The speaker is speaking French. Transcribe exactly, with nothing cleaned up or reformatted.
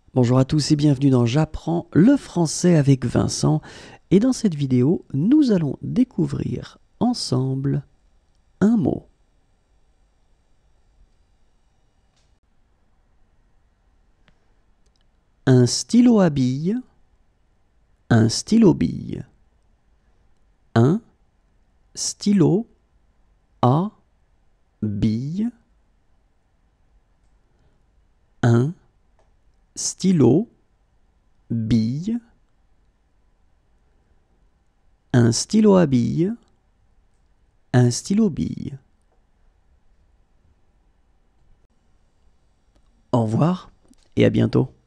Bonjour à tous et bienvenue dans J'apprends le français avec Vincent. Et dans cette vidéo, nous allons découvrir ensemble un mot. Un stylo à billes, un stylo bille. Un stylo à billes. Un stylo bille. Un stylo à billes. Un stylo bille. Au revoir et à bientôt.